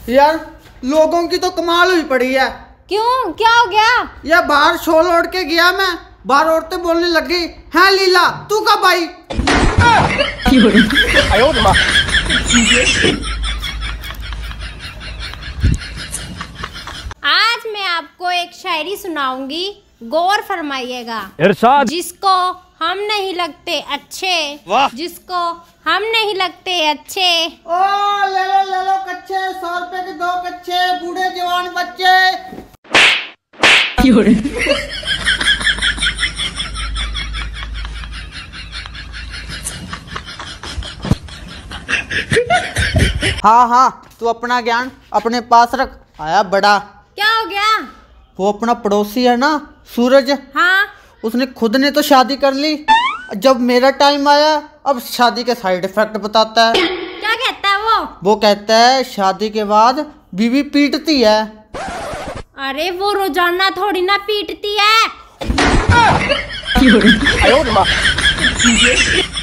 यार लोगों की तो कमाल हुई पड़ी है। क्यों, क्या हो गया? यार बाहर शोल ओढ़ के गया मैं, बाहर औरतें बोलने लगी, है लीला तू कब आई? आज मैं आपको एक शायरी सुनाऊंगी, गौर फरमाइएगा। इरशाद। जिसको हम नहीं लगते अच्छे, जिसको हम नहीं लगते अच्छे। ओ ले लो कच्चे, 100 रुपए के 2 कच्चे, बूढ़े जवान बच्चे। हाँ तू अपना ज्ञान अपने पास रख। आया बड़ा। क्या हो गया? वो अपना पड़ोसी है ना सूरज, हाँ, उसने खुद ने तो शादी कर ली। जब मेरा टाइम आया अब शादी के साइड इफेक्ट बताता है। क्या कहता है वो? वो कहता है शादी के बाद बीवी पीटती है। अरे वो रोजाना थोड़ी ना पीटती है।